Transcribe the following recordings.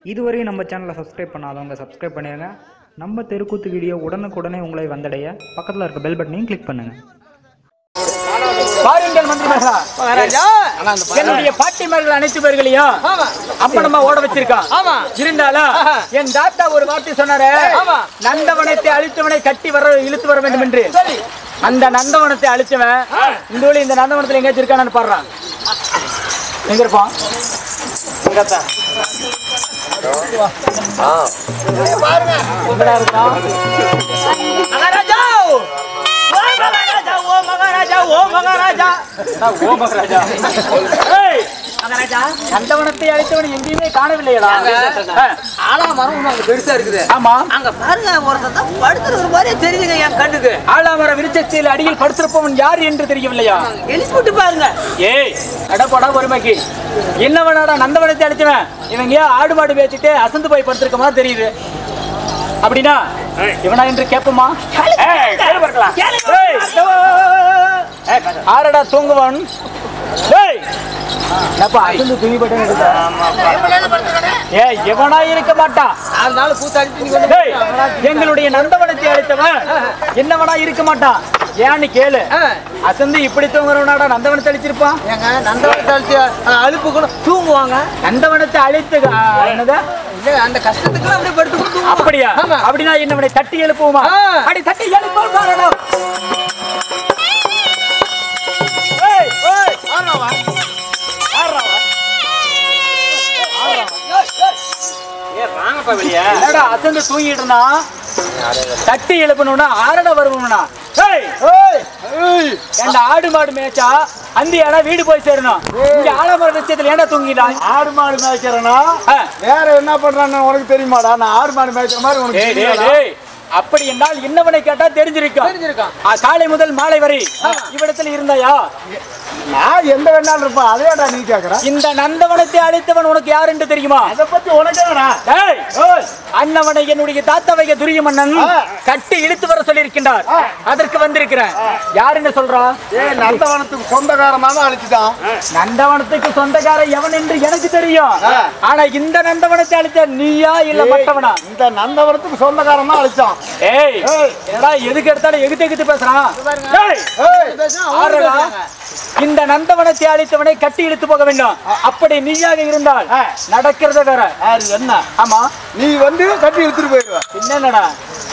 இதுவரை நம்ம சேனலை சப்ஸ்கிரைப் பண்ணாதவங்க சப்ஸ்கிரைப் பண்ணிடுங்க. நம்ம தெருக்கூத்து வீடியோ உடனுக்குடனே உங்களை வந்தடைய பக்கத்தில் இருக்க பெல் பட்டனையும் கிளிக் பண்ணுங்க. பாருங்கள் மந்திரி மகாராஜா, என்னுடைய பாட்டிமார்கள் அனைத்து பேர்களையும் அப்பனம்மா ஓட வச்சிருக்கான். இருந்தாலும் என் தாத்தா ஒரு வார்த்தை சொன்னாரு, நந்தவனத்தை அழித்தவனை கட்டி வர இழுத்து வர வேண்டும் என்று. அந்த நந்தவனத்தை அழிச்சவன் இந்த ஊழி இந்த நந்தவனத்தில் எங்கேயாச்சும் இருக்கானு பாடுறான். எங்க இருப்பான்? எங்கடா இருக்கான்? மகாராஜா, ஓ மகாராஜா, ஓ மகாராஜா, ஓ மகாராஜா, மகாராஜா, நந்தவனத்தை அழைத்தவன் எங்கேயுமே காணவில்லையா? ஆலாமரம் அங்க பெருசா இருக்குது. ஆமா, அங்க பாருங்க, ஒருத்தர் தான் படுத்துறது மாதிரியே தெரியுதுங்க என் கண்ணுக்கு. ஆலாமர விருட்சத்தில் அடியில் படுத்திருப்பவன் யார் என்று தெரியவில்லையா? எழுதி விட்டு பாருங்க. ஏய் அடப்படா பொறுமைக்கு, என்னவனாடா நந்தவனத்தை அழைச்சவன்? இவங்க ஆடு மாடு பேசிட்டு அசந்து போய் படுத்திருக்க மாதிரி தெரியுது. அப்படின்னா இவனா என்று கேட்போமா? ஆரடா தூங்குவான். எவனா இருக்க மாட்டான். எங்களுடைய நந்தவனத்தை அழைத்தவன் என்னவனா இருக்க மாட்டான். ஏன்னு கேளு. அசந்து இப்படி தூங்குறவனாடா நந்தவனத்தை அழிச்சிருப்பான்? நந்தவனத்தை அழிச்சு அழுப்பு கூட தூங்குவாங்க. நந்தவனத்தை அழித்து என்னது அந்த கஷ்டத்துக்கு அப்படியே படுத்து. அப்படியா? அப்படின்னா என்னவனை தட்டி எழுப்புவோமா? அடி தட்டி எழுப்போம். அசந்து தூங்கிட்டு இருந்தான். தட்டி எழுப்பணும்னா ஆரட வருவோம்னா ஆடு மாடு மேய்ச்சா அந்தியானா வீடு போய் சேரணும். இங்க ஆலமர விஷயத்துல ஏன்டா தூங்கிட்டான்? ஆடு மாடு மேய்க்கிறனா வேற என்ன பண்றான்னு உனக்கு தெரியுமாடா? நான் ஆடு மாடு மேய்க்கிற மாதிரி உனக்கு அப்படி என்றால் இன்னவனை கேட்டா தெரிஞ்சிருக்கான். காலை முதல் மாலை வரை இவ்விடத்தில் இருந்தாயா? நான் எந்த வேணாலும் இருப்பேன். அதேடா நீ கேக்குற. இந்த நந்தவனத்தை அழைத்தவன் உனக்கு யார் என்று தெரியுமா? அதை பத்தி உனக்கு அண்ணவனை என்னுடைய தாத்தாவை துரிய மன்னன் கட்டி இழுத்து வர சொல்லி இருக்கின்றார். அதற்கு வந்திருக்கிறேன். யார் என்ன சொல்றா? நந்தவனத்துக்கு சொந்தக்காரமாக அழிச்சுட்டான். நந்தவனத்துக்கு சொந்தக்காரன் எவன் என்று எனக்கு தெரியும். ஆனா இந்த நந்தவனத்தை அழிச்ச நீயா இல்ல மற்றவனா? இந்த நந்தவனத்துக்கு சொந்தக்காரன் தான் அழிச்சான். ஏய் என்னடா எதுக்கு எடுத்தாலும் எகுத்து பேசுறான்? இந்த நந்தவனத்தை அழித்தவனை கட்டி இழுத்து போக வேண்டும். அப்படி நீயாக இருந்தால் நடக்கிறத வேற. என்ன? ஆமா, நீ வந்து கட்டி இழுத்துட்டு போயிடுவ. என்னடா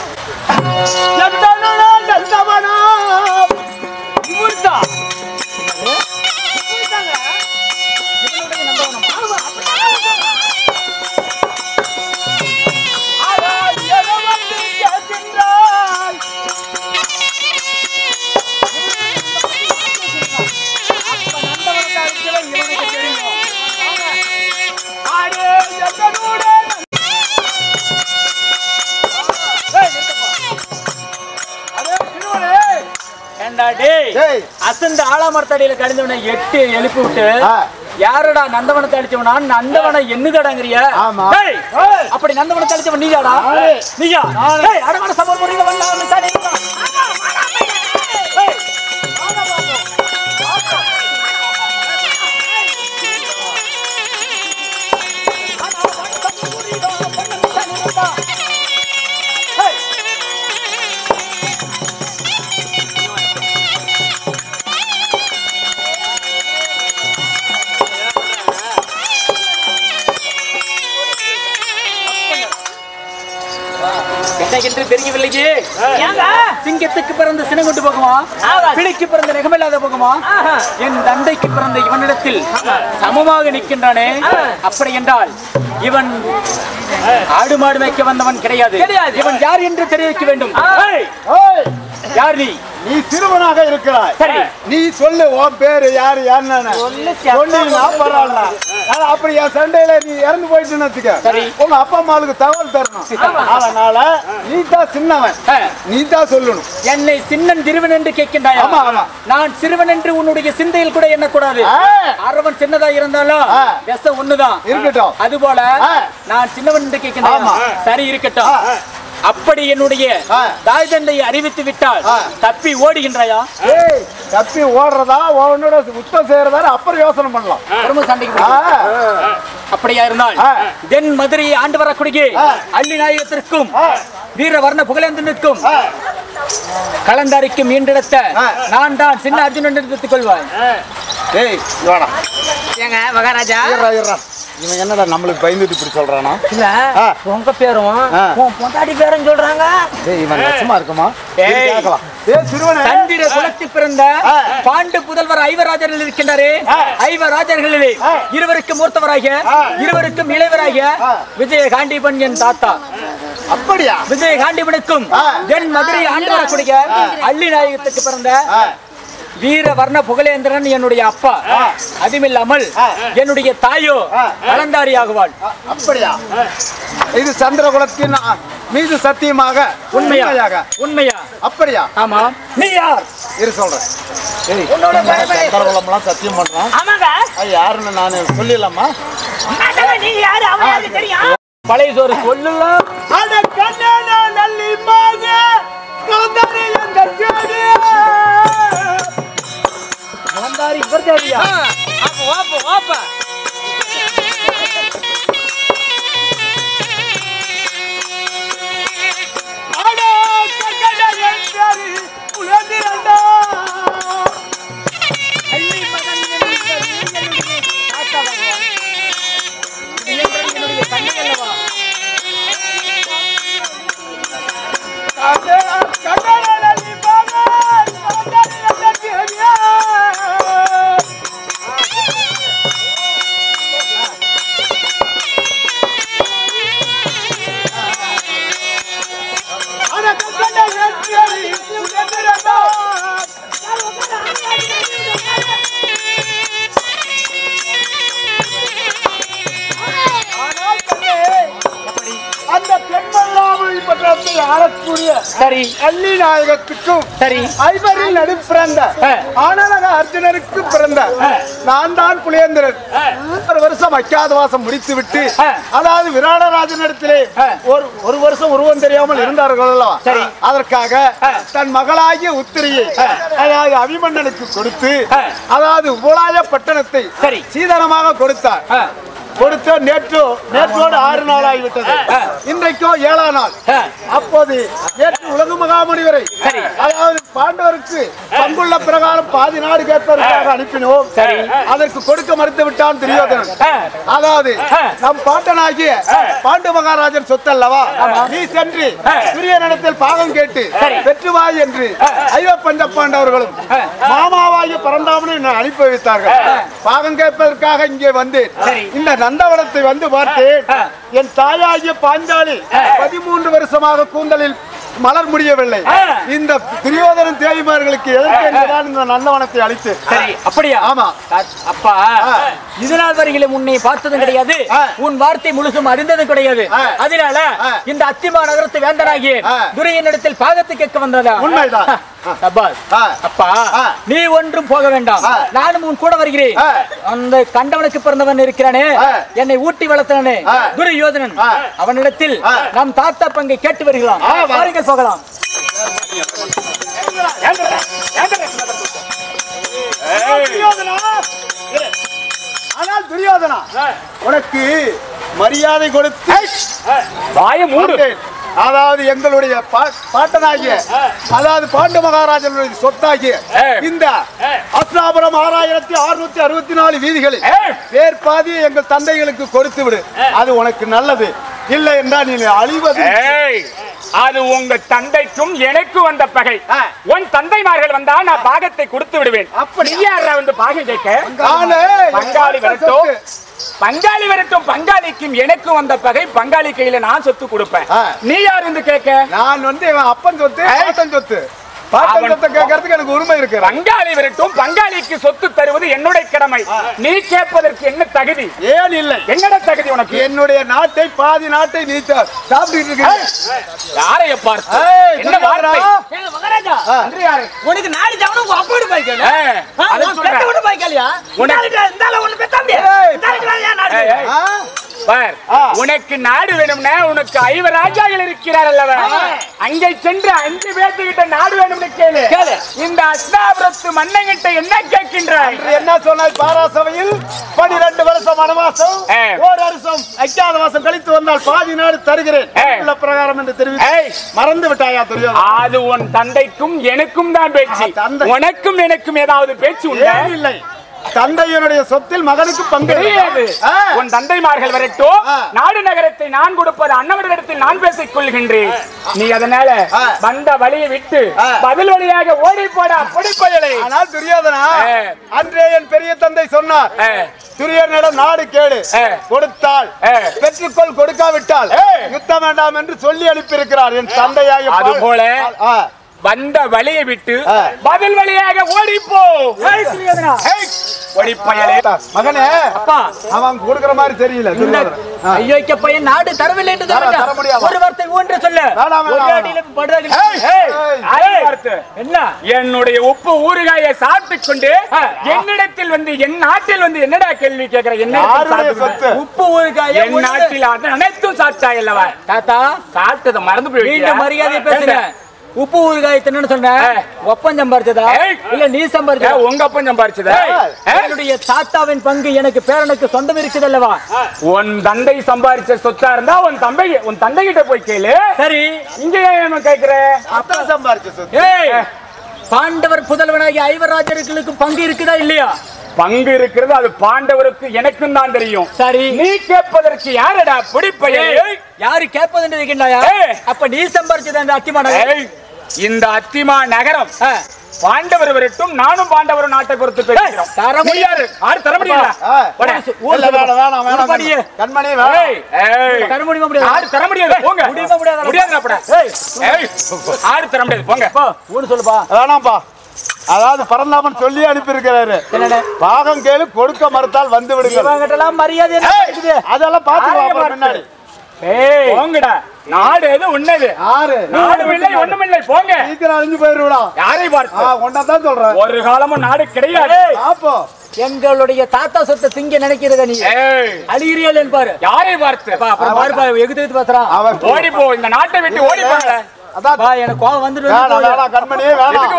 அசந்த ஆலாமரத்தடியில கடிந்தவனை எட்டு எழுப்பி விட்டு யாரடா நந்தவனத்தை அடிச்சவனா? நந்தவனை என்னதடாங்கறிய? அப்படி நந்தவனத்தை அடிச்சவன் நீயாடா? நீயா? அடமான சபர் முறையில வந்தாங்க. என்று தெரியவில்லையே. சிங்கத்துக்கு பிறந்த சினம் கொண்டு போகுமா? பிடிக்கு பிறந்த நெகமில்லாத போகுமா? என் தந்தைக்கு பிறந்த இவனிடத்தில் சமமாக நிற்கின்றானே. அப்படி என்றால் இவன் ஆடு மாடு மேய்க்க வந்தவன் கிடையாது. இவன் யார் என்று தெரிவிக்க வேண்டும். யார் நீ? நீ சிறுவனாக இருக்கிறாய். சரி, நீ சொல்லு உன் பேரு யாரு? யாருன்னு சொன்னீங்கன்னா பரவாயில்ல. அப்படி என் சண்டையில நீ இறந்து போயிட்டு சரி, உங்க அப்பா அம்மாவுக்கு தகவல் தரணும். அதனால நீ தான் சின்னவன், நீ தான் சொல்லணும். என்னை சின்னன் சிறுவன் என்று கேட்கின்றாயா? நான் சிறுவன் என்று உன்னுடைய சிந்தையில் கூட எண்ணக்கூடாது. அரவன் சின்னதா இருந்தாலும் ஒண்ணுதான் இருக்கட்டும். அதுபோல நான் சின்னவன் என்று கேட்கின்றேன். சரி இருக்கட்டும். அப்படி என்னுடைய தாய் தந்தையை அறிவித்து விட்டால் தப்பி ஓடுகின்றாயா? தப்பி ஓடுறதா உன்னோட யுத்தம் செய்யறதா அப்புறம் யோசனை பண்ணலாம். பெருமை சண்டைக்கு அப்படியா இருந்தால் தென் மதுரையை ஆண்டு வரக்கூடிய அள்ளி நாயகத்திற்கும் வீரவர்ண புகழேந்தனுக்கும் கலந்தாரிக்கும் மீண்டெடுத்த நான் தான் சின்ன அர்ஜுனன் எடுத்துக் கொள்வாய். ஏங்க மகாராஜா, இவன் என்னடா நம்மளுக்கு பயந்துட்டு இப்படி சொல்றானா? இல்ல உங்க பேரும் உன் பொண்டாடி பேரும் சொல்றாங்க. இவன் நெசமா இருக்குமா? சந்திர குலத்தில் பிறந்த பாண்டு புதல்வர் ஐவராஜர்கள் இருக்கின்றாரே, ஐவராஜர்களிலே இருவருக்கும் மூர்த்தவராகிய இருவருக்கும் இளைவராகிய விஜய காண்டிபன் என் தாத்தா. அப்படியா? விஜய காண்டிபனுக்கும் என் மதுரை ஆண்டு வரக்கூடிய அள்ளி நாயகத்துக்கு பிறந்த வீரவர்ண புகழேந்திரன் என்னுடைய அப்பா. அதுமில்லாமல் என்னுடைய தாயோ கலந்தாரி ஆகுவாள். அப்படியா? இது சந்திரகுலத்தின் மீது சத்தியமாக உண்மையாக? உண்மையா? அப்படியா? ஆமா. நீ யார்? இரு சொல்றேன். சந்திரகுலம்லாம் சத்தியம் பண்றான். ஆமாங்க. யாருன்னு நான் சொல்லிடலாமா? நீ யாரு? அவனுக்கு தெரியும். பழைய சோறு சொல்லலாம். இவர் தேவையா? சரி, அள்ளி நாயகத்துக்கும் சரி ஐவரில் நடு பிறந்த ஆனலக அர்ஜுனருக்கு பிறந்த நான் தான் புலியேந்திரன். ஒரு வருஷம் அஜ்ஞாதவாசம் முடித்து விட்டு, அதாவது விராடராஜனிடத்திலே ஒரு வருஷம் உருவம் தெரியாமல் இருந்தார்கள் அல்லவா? சரி, அதற்காக தன் மகளாகிய உத்திரியை அதாவது அபிமன்னனுக்கு கொடுத்து, அதாவது உபலாய பட்டணத்தை சீதனமாக கொடுத்தார். கொடுத்த நேற்றோடு 6 நாள் ஆகிவிட்டது. இன்றைக்கோ 7ஆம் நாள். அப்போது நேற்று உலக மகாமுனிவரை அதாவது பாண்டவருக்கு பங்குள்ள பிரகாரம் பாதி நாடு கேட்பதற்காக அனுப்பினோம். அதற்கு கொடுக்க மறுத்து விட்டான் துரியோதனன். அதாவது நம் பாட்டனாகிய பாண்டு மகாராஜன் சொத்தல்லவா, நீ சென்று துரியோதனத்தில் பாகம் கேட்டு பெற்றுவாய் என்று ஐவ பஞ்ச பாண்டவர்களும் மாமாவாகிய பரந்தாமனை அனுப்பி வைத்தார்கள். பாகம் கேட்பதற்காக இங்கே வந்து இந்த நந்தவனத்தை வந்து பார்த்தேன். என் தாயாகிய பாஞ்சாலி 13 வருஷமாக கூந்தலில் மலர் முடியவில்லை. இந்த துரியோதனன் தேவிமார்களுக்கு எதற்கு என்றுதான் இந்த நந்தவனத்தை அளித்து. சரி, அப்படியா? ஆமா அப்பா, இதனால் வரையிலும் உன்னை பார்த்ததும் கிடையாது, உன் வார்த்தை முழுசும் அறிந்ததும் கிடையாது. அதனால இந்த அத்திமா நகரத்து வேந்தனாகிய துரையனிடத்தில் பாகத்தை கேட்க வந்ததா? உண்மைதான். அப்பா, நீ ஒன்றும் போக வேண்டாம், நானும் உன் கூட வருகிறேன். அந்த கண்டவனுக்கு பிறந்தவன் இருக்கிறானே, என்னை ஊட்டி வளர்த்தானே துரியோதனன், அவனிடத்தில் நம் தாத்தா பங்கை கேட்டு வருகிறான். பாருங்கள், போகலாம். ஆனால் துரியோதனா, உனக்கு மரியாதை கொடுத்து அதாவது எங்களுடைய பாட்டனாகிய அதாவது பாண்டு மகாராஜனுடைய சொத்தாகிய இந்த அஸ்லாபுரம் 6664 வீதிகளில் வேறுபாதி எங்கள் தந்தைகளுக்கு கொடுத்து விடு. அது உனக்கு நல்லது. இல்லை என்றால் நீ அழிவது. அது உங்க தந்தைக்கும் எனக்கு வந்த பகை. உன் தந்தைமார்கள் வந்தா நான் பாகத்தை கொடுத்து விடுவேன். அப்படி யாரா வந்து பாகம் கேட்க? பங்காளி வரட்டும், பங்காளிக்கும் எனக்கும் வந்த பகை. பங்காளி கையில நான் சொத்து கொடுப்பேன். நீ யார் வந்து கேட்க? நான் வந்து அப்பன் சொத்து, சொத்து. பாட்டன் சொத்தை கேட்கறதுக்கு எனக்கு உரிமை இருக்கு. பங்காளி விரட்டும், பங்காளிக்கு சொத்து தருவது என்னுடைய கடமை. நீ கேட்பதற்கு என்ன தகுதி? ஏன் இல்லை? என்னடா தகுதி உனக்கு? என்னுடைய நாட்டை, பாதி நாட்டை நீ சாப்பிட்டு இருக்க. யாரைய பார்த்து என்ன வார்த்தை? மகாராஜா உனக்கு நாடு ஜாவணும் உங்க அப்பா போய் கேளு. அத சொல்றேன். உனக்கு போய் கேளியா? இந்தால ஒண்ணு பெத்தாம்பி. இந்தால நாடு. பார், உனக்கு நாடு வேணும்னா உனக்கு 5 ராஜாக்கள் இருக்கிறார் அல்லவா? அங்கே சென்று 5 பேர்த்துக்கிட்ட நாடு வேணும்னு கேளு. இந்த அஸ்தாபுரத்து மன்னங்கிட்ட என்ன கேட்கின்றாய்? என்ன சொன்னாய்? பாராசபையில் 12 வருஷம் வனவாசம், ஒரு வருஷம் அஜ்ஞாதவாசம் கழித்து வந்தால் பாதி நாடு தருகிறேன் உள்ள பிரகாரம் என்று தெரிவித்து மறந்து விட்டாயா? தெரியும். அது உன் தந்தைக்கும் எனக்கும் தான் பேச்சு. உனக்கும் எனக்கும் ஏதாவது பேச்சு உண்டா? இல்லை. தந்தையனுடைய சொத்தில் மகனுக்கு பங்கு கிடையாது. உன் தந்தைமார்கள் வரட்டும், நாடு நகரத்தை நான் கொடுப்பது அன்னவரிடத்தில் நான் பேசிக் கொள்கின்றேன். நீ அதனால வந்த வழியை விட்டு பதில் வழியாக ஓடி போட படிப்பயலை. ஆனால் துரியோதனா, அன்றே என் பெரிய தந்தை சொன்னார், துரியோதனிடம் நாடு கேடு, கொடுத்தால் பெற்றுக்கொள், கொடுக்காவிட்டால் யுத்தம் வேண்டாம் என்று சொல்லி அனுப்பியிருக்கிறார் என் தந்தையாக. அது போல வந்த வழியை விட்டு பதில் வழியாக ஓடிப்போ. மகனே, அப்பா அவன் கொடுக்கிற மாதிரி தெரியல. ஐயோக்க பையன் நாடு தரவில்லை என்று தர முடியாது. ஒரு வார்த்தை ஒன்று சொல்ல. என்ன? என்னுடைய உப்பு ஊறுகாயை சாப்பிட்டுக் கொண்டு என்னிடத்தில் வந்து என் நாட்டில் வந்து என்னடா கேள்வி கேட்கிற? என்ன உப்பு ஊறுகாய் என் நாட்டில் அனைத்தும் சாப்பிட்டா இல்லவா? தாத்தா சாப்பிட்டதை மறந்து போய் மரியாதை பேசுங்க. உப்பு ஊறுகாய் தின்னு சொன்ன ஒப்பம் சம்பாரிச்சதா இல்ல நீ சம்பாரிச்சதா? உங்க அப்பன் சம்பாரிச்சதா? என்னுடைய தாத்தாவின் பங்கு எனக்கு பேரனுக்கு சொந்தம் இருக்குது அல்லவா? உன் தந்தை சம்பாரிச்ச சொத்தா இருந்தா உன் தந்தை கிட்ட போய் கேளு. சரி, இங்க ஏன் கேக்குற? அப்பா சம்பாரிச்ச சொத்து. பாண்டவர் புதல்வனாகிய 5 ராஜர்களுக்கு பங்கு இருக்குதா இல்லையா? பங்கு இருக்கிறது. அது பாண்டவருக்கு எனக்கும் தான் தெரியும். சரி, நீ கேட்பதற்கு யாரடா பிடிப்பையே? யாரு கேட்பது இருக்கின்றாயா? அப்ப நீ சம்பாரிச்சது அந்த அத்திமா நகரம். இந்த அத்திமா நகரம் பாண்டவர் வரட்டும், நானும் பாண்டவர் நாட்டை பொறுத்து பேசுகிறோம். தர முடியாது. யாரு தர முடியல? கண்மணி தர முடியுமா? யாரு தர முடியாது? போங்க. முடியாது. யாரு தர முடியாது? போங்க. ஊன்னு சொல்லுப்பா. வேணாம்பா. அதாவது பரந்தாமன் சொல்லி அனுப்பி இருக்கிறாரு, பாகம் கேளு, கொடுக்க மறுத்தால் வந்து விடுங்க. மரியாதை அதெல்லாம் பாத்துக்கலாம் முன்னாடி. போங்கடா. நாடு எது உன்னது? நாடு இல்லை, ஒண்ணும் இல்லை. போங்க. சீக்கிரம் அழிஞ்சு போயிருடா. யாரை பார்த்து? ஒன்னதான் சொல்றேன். ஒரு காலமும் நாடு கிடையாது. அப்போ எங்களுடைய தாத்தா சொத்தை திங்க நினைக்கிறத நீ அழிகிறீர்கள் என்பாரு. யாரை பார்த்து? அப்புறம் பாருப்பா, எகுத்து எகுத்து பேசுறான். ஓடி போ, இந்த நாட்டை விட்டு ஓடி போங்க. அதான் எனக்கு கோவம் வந்துட்டு கண்மணி வேணாம்.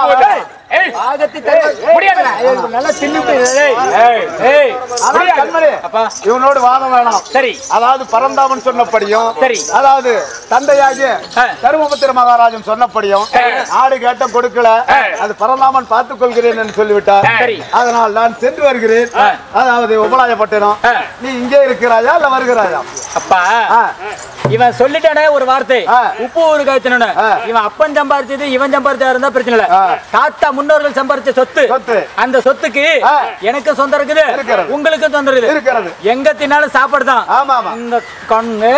இவனோடு வாதம் வேணாம். சரி, அதாவது பரந்தாமன் சொன்னபடியும், சரி, அதாவது தந்தையாகிய தருமபுத்திர மகாராஜன் சொன்னபடியும் நாடு கேட்ட கொடுக்கல, அது பரந்தாமன் பார்த்துக் கொள்கிறேன் என்று சொல்லிவிட்டார். அதனால் நான் சென்று வருகிறேன். அதாவது உபலாயப்பட்டினம். நீ இங்கே இருக்கிறாயா இல்ல வருகிறாயா? அப்பா, இவன் சொல்லிட்டானே ஒரு வார்த்தை, உப்பு ஊறுகாய் தின்னு. இவன் அப்பன் சம்பாரிச்சது இவன் சம்பாரிச்சா இருந்தா பிரச்சனை இல்ல. தாத்தா முன்னோர்கள் சம்பாரிச்ச சொத்து, அந்த சொத்துக்கு எனக்கு சொந்தம் இருக்குது, உங்களுக்கு சொந்தம் இருக்குது. எங்க தின்னாலும் சாப்பாடுதான். இந்த கண்ணு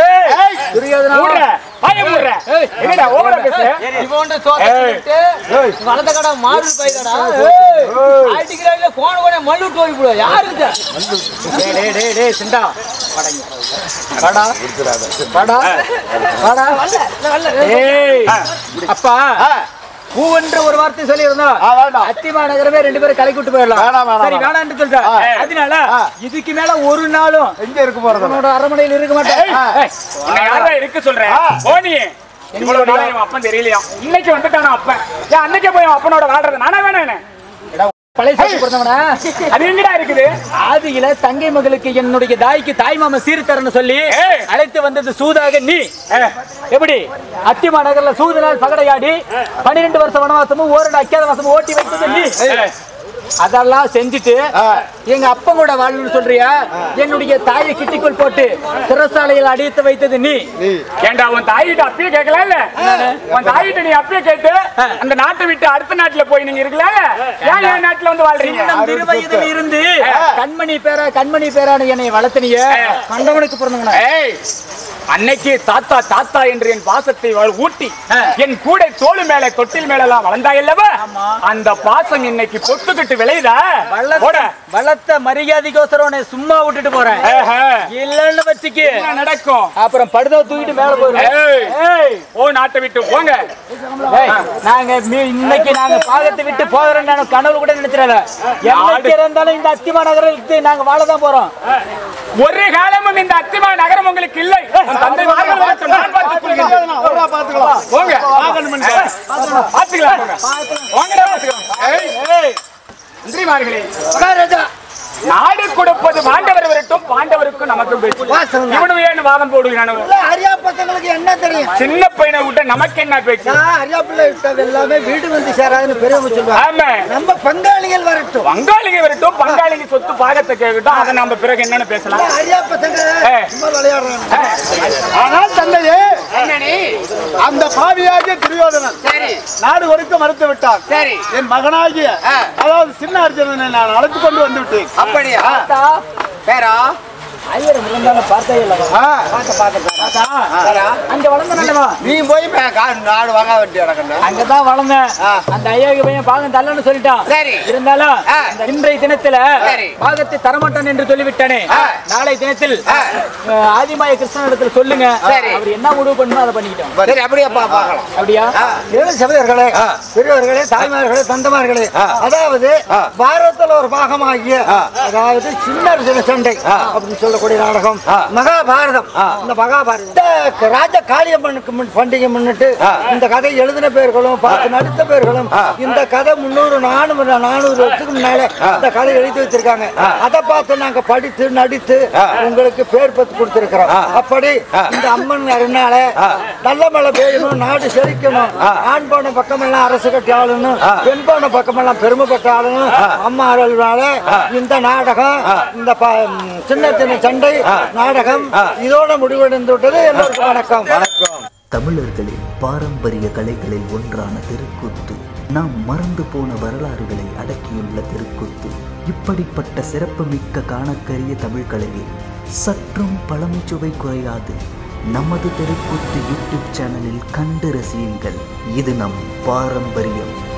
வளர்ந்த கடை மாறு பையடா அடிக்கிறாங்க. கோண கோண மல்லு போய் போடு. யாரு சிண்டா அப்பா பூவென்ற ஒரு வார்த்தை சொல்லி இருந்தோம். அத்திமா நகரமே 2 பேரும் கலை கூட்டு போயிடலாம். சரி, வேணாம் என்று சொல்ற. அதனால இதுக்கு மேல ஒரு நாளும் எங்க இருக்க போறது? அரமனையில் இருக்க மாட்டேன். இருக்க சொல்றேன். அப்பன் தெரியலையா? இன்னைக்கு வந்துட்டான அப்பன். அன்னைக்கே போய் அப்பனோட வாழ்றது நானா வேணாம்? அது எங்கடா இருக்குது? ஆதியில தங்கை மகளுக்கு என்னுடைய தாய்க்கு தாய் மாமா சீர் தரன்னு சொல்லி அழைத்து வந்தது சூதாக நீ. எப்படி அத்திமா நகர்ல சூதனால் பகடையாடி 12 வருஷம் வனவாசமும் 1 அக்கியாதவாசமும் ஓட்டி வைத்தது நீ. அதெல்லாம் செஞ்சுட்டு எங்க அப்பன் கூட வாழணும்னு சொல்றியா? என்னுடைய தாயை கிட்டிக்குள் போட்டு சிறைசாலையில் அடித்து வைத்தது நீ. ஏண்டா உன் தாயிட்ட அப்பயே கேட்கல இல்ல? உன் தாயிட்ட நீ அப்பயே கேட்டு அந்த நாட்டை விட்டு அடுத்த நாட்டுல போய் நீங்க இருக்கல? ஏன் என் நாட்டுல வந்து வாழ்றீங்க? திருவயதில் இருந்து கண்மணி பேரான என்னை வளர்த்தனிய கண்டவனுக்கு பிறந்தவன. அன்னைக்கு தாத்தா தாத்தா என்று என் பாசத்தை ஊட்டி என் கூட தோளு மேல தொட்டில் மேல எல்லாம் வளர்ந்தாயல்லவா, அந்த பாசம் இன்னைக்கு பொத்துக்கிட்டு விளையுதா? வளர்த்த மரியாதைக்கோசரம் சும்மா விட்டுட்டு போறேன். இல்லன்னு வச்சுக்கு நடக்கும். அப்புறம் படுதா தூக்கிட்டு மேல போயிருவேன். ஓ நாட்டை விட்டு போங்க. நாங்க இன்னைக்கு நாங்க பாகத்தை விட்டு போகிறோம் கனவு கூட நினைச்சிடாத. என்னைக்கு இருந்தாலும் இந்த அத்திமா நகரத்துக்கு நாங்க வாழதான் போறோம். ஒரு காலமும் இந்த அத்திமா நகரம் உங்களுக்கு இல்லை. தந்தை நாடு கொடுப்பது பாண்டவர் வரட்டும், பாண்டவருக்கும் நமக்கும் பேச்சு. இவனு ஏன் வாதம் போடுகிறான்? அரியா பசங்களுக்கு என்ன தெரியும்? சின்ன பையனை விட்ட நமக்கு என்ன பேச்சு? அரியா பிள்ளை விட்டது எல்லாமே வீடு வந்து சேராதுன்னு பெரியவங்க சொல்லுவாங்க. ஆமா, நம்ம பங்காளிகள் வரட்டும், பங்காளிங்க வரட்டும், பங்காளிங்க சொத்து பாகத்தை கேட்கட்டும். அதை நம்ம பிறகு என்னன்னு பேசலாம். அரியா பசங்க விளையாடுறாங்க. ஆனால் தந்தையே, அந்த பாவியாகிய துரியோதனன் நாடு கொடுக்க மறுத்து விட்டார். சரி, என் மகனாகிய அதாவது சின்ன அர்ஜுனனை நான் அழைத்து கொண்டு வந்து விட்டேன். அப்படியா? பேரா ஐயர் இருந்தாலும் பார்த்தே இல்லவா? அங்க வளர்ந்தா நீ போய் நாடு வாங்க வேண்டிய அங்கதான் வளர்ந்தேன். அந்த ஐயாவுக்கு பையன் பாகம் தள்ளன்னு சொல்லிட்டான். சரி, இருந்தாலும் இன்றைய தினத்துல பாகத்தை தரமாட்டான் என்று சொல்லிவிட்டானே. நாளை தினத்தில் ஆதிமாய கிருஷ்ணனிடத்தில் சொல்லுங்க, அவர் என்ன முடிவு பண்ணணும் அதை பண்ணிக்கிட்டோம். சரி, அப்படியே பார்க்கலாம். அப்படியா? சபையர்களே, பெரியவர்களே, தாய்மார்களே, தந்தமார்களே, அதாவது பாரதத்துல ஒரு பாகமாகிய அதாவது சின்ன சண்டை அப்படின்னு சொல்லக்கூடிய நாடகம் மகாபாரதம். இந்த மகாபாரதம் ராஜ காளியம்மனுக்கு பண்டிகை முன்னிட்டு இந்த கதை எழுதின பேர்களும் பார்த்து நடித்த பேர்களும் இந்த கதை 300-400 வருஷத்துக்கு முன்னால இந்த கதை எழுதி வச்சிருக்காங்க. அதை பார்த்து நாங்க படித்து நடித்து உங்களுக்கு பேர் பத்து கொடுத்திருக்கிறோம். அப்படி இந்த அம்மன் அருணால நல்ல மழை பெய்யணும், நாடு செழிக்கணும், ஆண் போன பக்கம் எல்லாம் அரசு கட்டி ஆளணும், பெண் போன பக்கம் எல்லாம் பெருமைப்பட்ட ஆளணும் அம்மா அருள்னால இந்த நாடகம், இந்த சின்ன சின்ன சண்டை நாடகம் இதோட முடிவடைந்து விட்டது. எல்லோருக்கும் வணக்கம். வணக்கம். தமிழர்களின் பாரம்பரிய கலைகளில் ஒன்றான தெருக்கூத்து, நாம் மறந்து போன வரலாறுகளை அடக்கியுள்ள தெருக்கூத்து. இப்படிப்பட்ட சிறப்புமிக்க காணக்கரிய தமிழ் கலையில் சற்றும் பழமைச்சுவை குறையாது நமது தெருக்கூத்து யூடியூப் சேனலில் கண்டு ரசியுங்கள். இது நம் பாரம்பரியம்.